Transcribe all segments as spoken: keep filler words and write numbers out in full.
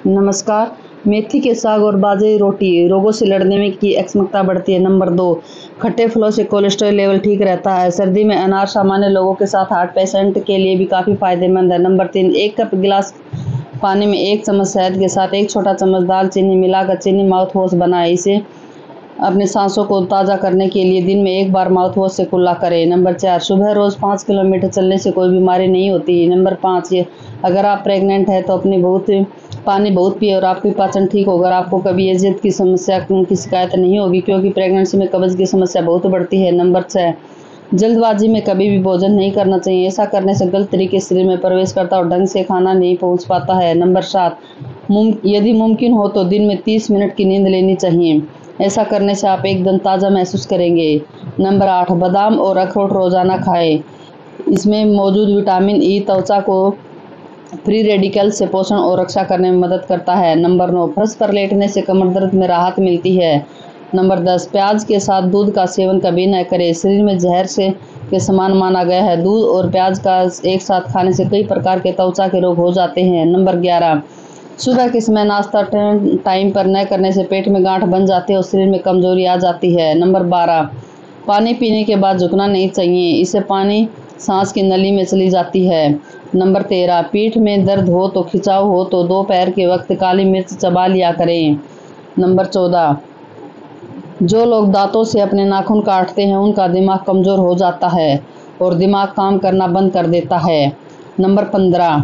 नमस्कार। मेथी के साग और बाजरे रोटी रोगों से लड़ने में की क्षमता बढ़ती है। नंबर दो, खट्टे फलों से कोलेस्ट्रॉल लेवल ठीक रहता है। सर्दी में अनार सामान्य लोगों के साथ हार्ट पेशेंट के लिए भी काफ़ी फायदेमंद है। नंबर तीन, एक कप गिलास पानी में एक चम्मच शहद के साथ एक छोटा चम्मच दालचीनी मिलाकर चीनी माउथ वॉश बनाएं। इसे अपने सांसों को ताज़ा करने के लिए दिन में एक बार माउथ वॉश से कुल्ला करें। नंबर चार, सुबह रोज़ पाँच किलोमीटर चलने से कोई बीमारी नहीं होती। नंबर पाँच, ये अगर आप प्रेग्नेंट हैं तो अपनी बहुत पानी बहुत पिए और आपकी पाचन ठीक होगा। आपको कभी एजियत की समस्या की शिकायत नहीं होगी, क्योंकि प्रेगनेंसी में कब्ज की समस्या बहुत बढ़ती है। नंबर छः, जल्दबाजी में कभी भी भोजन नहीं करना चाहिए। ऐसा करने से गलत तरीके से शरीर में प्रवेश करता और ढंग से खाना नहीं पहुंच पाता है। नंबर सात, मुम यदि मुमकिन हो तो दिन में तीस मिनट की नींद लेनी चाहिए। ऐसा करने से आप एकदम ताज़ा महसूस करेंगे। नंबर आठ, बादाम और अखरोट रोजाना खाएं। इसमें मौजूद विटामिन ई त्वचा को फ्री रेडिकल से पोषण और रक्षा करने में मदद करता है। नंबर नौ, फर्श पर लेटने से कमर दर्द में राहत मिलती है। नंबर दस, प्याज के साथ दूध का सेवन कभी न करें। शरीर में जहर से के समान माना गया है। दूध और प्याज का एक साथ खाने से कई प्रकार के त्वचा के रोग हो जाते हैं। नंबर ग्यारह, सुबह के समय नाश्ता टाइम पर न करने से पेट में गांठ बन जाती है और शरीर में कमजोरी आ जाती है। नंबर बारह, पानी पीने के बाद झुकना नहीं चाहिए। इससे पानी सांस की नली में चली जाती है। नंबर तेरह, पीठ में दर्द हो तो खिंचाव हो तो दोपहर के वक्त काली मिर्च चबा लिया करें। नंबर चौदह, जो लोग दांतों से अपने नाखून काटते हैं उनका दिमाग कमजोर हो जाता है और दिमाग काम करना बंद कर देता है। नंबर पंद्रह,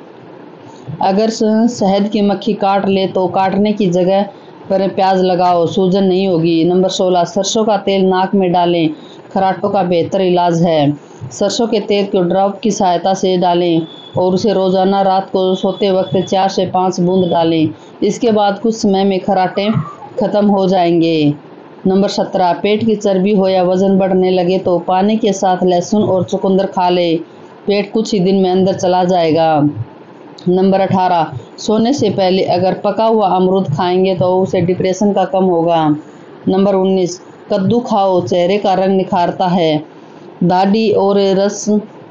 अगर शहद की मक्खी काट ले तो काटने की जगह पर प्याज लगाओ, सूजन नहीं होगी। नंबर सोलह, सरसों का तेल नाक में डालें, खराटों का बेहतर इलाज है। सरसों के तेल को ड्रॉप की सहायता से डालें और उसे रोजाना रात को सोते वक्त चार से पाँच बूंद डालें। इसके बाद कुछ समय में खराटे खत्म हो जाएंगे। नंबर सत्रह, पेट की चर्बी हो या वजन बढ़ने लगे तो पानी के साथ लहसुन और चुकंदर खा ले, पेट कुछ ही दिन में अंदर चला जाएगा। नंबर अठारह, सोने से पहले अगर पका हुआ अमरूद खाएंगे तो उसे डिप्रेशन का कम होगा। नंबर उन्नीस, कद्दू खाओ, चेहरे का रंग निखारता है। दाढ़ी और रस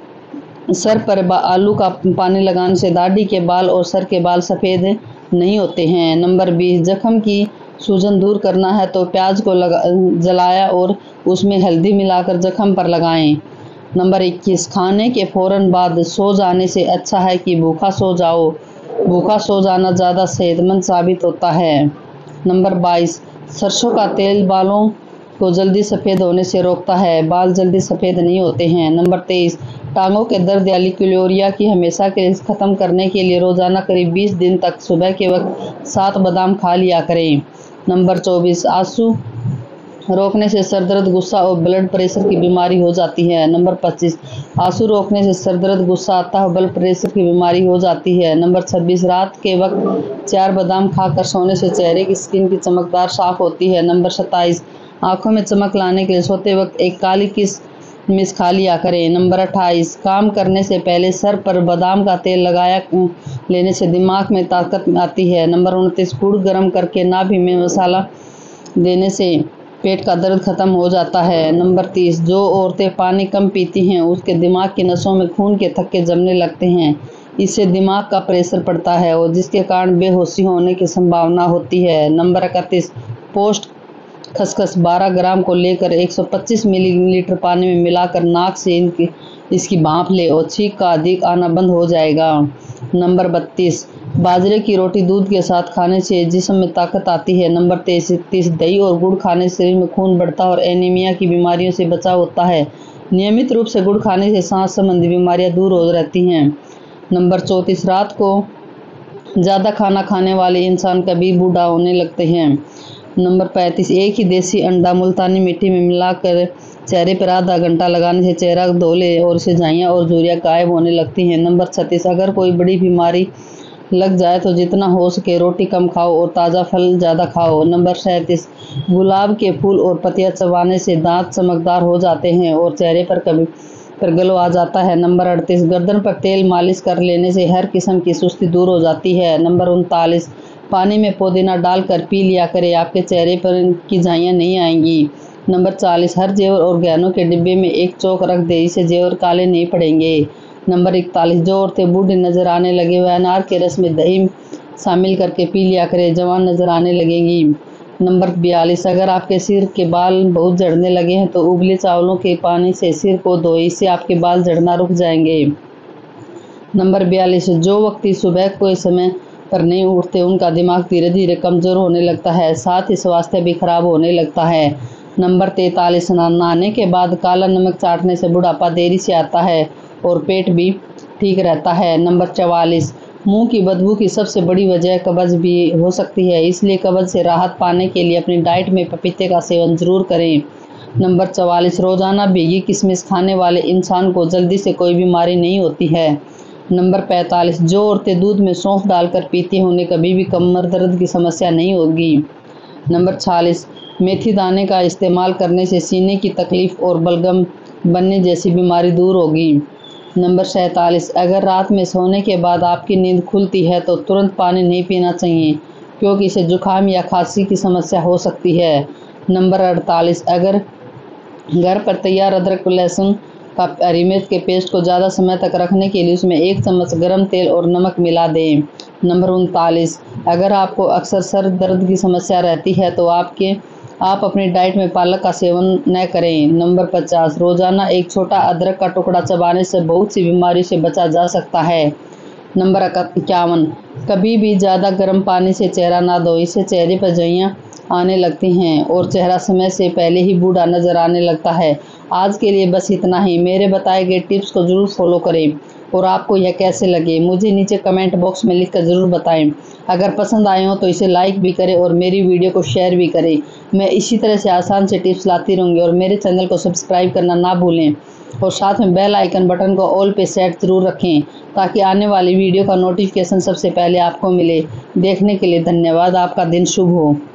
सर पर आलू का पानी लगाने से दाढ़ी के बाल और सर के बाल सफ़ेद नहीं होते हैं। नंबर बीस, जख्म की सूजन दूर करना है तो प्याज को लगा जलाया और उसमें हल्दी मिलाकर जख्म पर लगाएं। नंबर इक्कीस, खाने के फौरन बाद सो जाने से अच्छा है कि भूखा सो जाओ। भूखा सो जाना ज़्यादा सेहतमंद साबित होता है। नंबर बाईस, सरसों का तेल बालों को जल्दी सफ़ेद होने से रोकता है, बाल जल्दी सफ़ेद नहीं होते हैं। नंबर तेईस, टांगों के दर्द या लिक्यूलोरिया की हमेशा के ख़त्म करने के लिए रोज़ाना करीब बीस दिन तक सुबह के वक्त सात बादाम खा लिया करें। नंबर चौबीस, आंसू रोकने से सरदर्द, गुस्सा और ब्लड प्रेशर की बीमारी हो जाती है। नंबर पच्चीस, आंसू रोकने से सरदर्द, गुस्सा आता है, ब्लड प्रेशर की बीमारी हो जाती है। नंबर छब्बीस, रात के वक्त चार बादाम खाकर सोने से चेहरे की स्किन की चमकदार साफ होती है। नंबर सत्ताईस, आंखों में चमक लाने के लिए सोते वक्त एक काली किशमिश खा लिया करें। नंबर अट्ठाईस, काम करने से पहले सर पर बादाम का तेल लगाया लेने से दिमाग में ताकत आती है। नंबर उनतीस, गुड़ गर्म करके नाभि में मसाला देने से पेट का दर्द खत्म हो जाता है। नंबर तीस, जो औरतें पानी कम पीती हैं उसके दिमाग की नसों में खून के थक्के जमने लगते हैं। इससे दिमाग का प्रेशर पड़ता है और जिसके कारण बेहोशी होने की संभावना होती है। नंबर इकतीस, पोस्ट खसखस बारह ग्राम को लेकर एक सौ पच्चीस मिलीलीटर पानी में मिलाकर नाक से इनकी इसकी भाप ले और छींक का अधिक आना बंद हो जाएगा। नंबर बत्तीस, बाजरे की रोटी दूध के साथ खाने से जिस्म में ताकत आती है। नंबर तैंतीस, दही और गुड़ खाने से शरीर में खून बढ़ता है और एनीमिया की बीमारियों से बचाव होता है। नियमित रूप से गुड़ खाने से सांस संबंधी बीमारियां दूर हो रहती हैं। नंबर चौंतीस, रात को ज़्यादा खाना खाने वाले इंसान कभी बूढ़ा होने लगते हैं। नंबर पैंतीस, एक ही देसी अंडा मुल्तानी मिट्टी में मिलाकर चेहरे पर आधा घंटा लगाने से चेहरा धो ले और सिजाइयाँ और झुर्रियाँ गायब होने लगती हैं। नंबर छत्तीस, अगर कोई बड़ी बीमारी लग जाए तो जितना हो सके रोटी कम खाओ और ताज़ा फल ज़्यादा खाओ। नंबर सैंतीस, गुलाब के फूल और पत्तियाँ चबाने से दांत चमकदार हो जाते हैं और चेहरे पर कभी पर ग्लो आ जाता है। नंबर अड़तीस, गर्दन पर तेल मालिश कर लेने से हर किस्म की सुस्ती दूर हो जाती है। नंबर उनतालीस, पानी में पुदीना डालकर पी लिया करें, आपके चेहरे पर की झाइयाँ नहीं आएंगी। नंबर चालीस, हर जेवर और गहनों के डिब्बे में एक चौक रख दे, इससे जेवर काले नहीं पड़ेंगे। नंबर इकतालीस, जो औरतें बूढ़ी नजर आने लगे वह अनार के रस में दही शामिल करके पी लिया करें, जवान नजर आने लगेंगी। नंबर बयालीस, अगर आपके सिर के बाल बहुत झड़ने लगे हैं तो उबले चावलों के पानी से सिर को धोएं, इससे आपके बाल झड़ना रुक जाएंगे। नंबर बयालीस, जो व्यक्ति सुबह के समय पर नहीं उठते उनका दिमाग धीरे धीरे कमजोर होने लगता है, साथ ही स्वास्थ्य भी खराब होने लगता है। नंबर तैंतालीस, नहाने के बाद काला नमक चाटने से बुढ़ापा देरी से आता है और पेट भी ठीक रहता है। नंबर चवालीस, मुंह की बदबू की सबसे बड़ी वजह कब्ज भी हो सकती है, इसलिए कब्ज से राहत पाने के लिए अपनी डाइट में पपीते का सेवन जरूर करें। नंबर चवालीस, रोजाना भीगी किशमिश खाने वाले इंसान को जल्दी से कोई बीमारी नहीं होती है। नंबर पैंतालीस, जो औरतें दूध में सौंफ डालकर पीती हैं उन्हें कभी भी कमर दर्द की समस्या नहीं होगी। नंबर छियालीस, मेथी दाने का इस्तेमाल करने से सीने की तकलीफ और बलगम बनने जैसी बीमारी दूर होगी। नंबर सैंतालीस, अगर रात में सोने के बाद आपकी नींद खुलती है तो तुरंत पानी नहीं पीना चाहिए, क्योंकि इससे जुकाम या खांसी की समस्या हो सकती है। नंबर अड़तालीस, अगर घर पर तैयार अदरक लहसुन का हरी मिर्च के पेस्ट को ज़्यादा समय तक रखने के लिए उसमें एक चम्मच गर्म तेल और नमक मिला दें। नंबर उनतालीस, अगर आपको अक्सर सर दर्द की समस्या रहती है तो आपके आप अपनी डाइट में पालक का सेवन न करें। नंबर पचास, रोजाना एक छोटा अदरक का टुकड़ा चबाने से बहुत सी बीमारी से बचा जा सकता है। नंबर इक्यावन, कभी भी ज़्यादा गर्म पानी से चेहरा ना धोएं, इससे चेहरे पर झुर्रियाँ आने लगती हैं और चेहरा समय से पहले ही बूढ़ा नजर आने लगता है। आज के लिए बस इतना ही। मेरे बताए गए टिप्स को जरूर फॉलो करें और आपको यह कैसे लगे मुझे नीचे कमेंट बॉक्स में लिखकर ज़रूर बताएं। अगर पसंद आए हो तो इसे लाइक भी करें और मेरी वीडियो को शेयर भी करें। मैं इसी तरह से आसान से टिप्स लाती रहूँगी और मेरे चैनल को सब्सक्राइब करना ना भूलें और साथ में बेल आइकन बटन को ऑल पे सेट जरूर रखें, ताकि आने वाली वीडियो का नोटिफिकेशन सबसे पहले आपको मिले। देखने के लिए धन्यवाद। आपका दिन शुभ हो।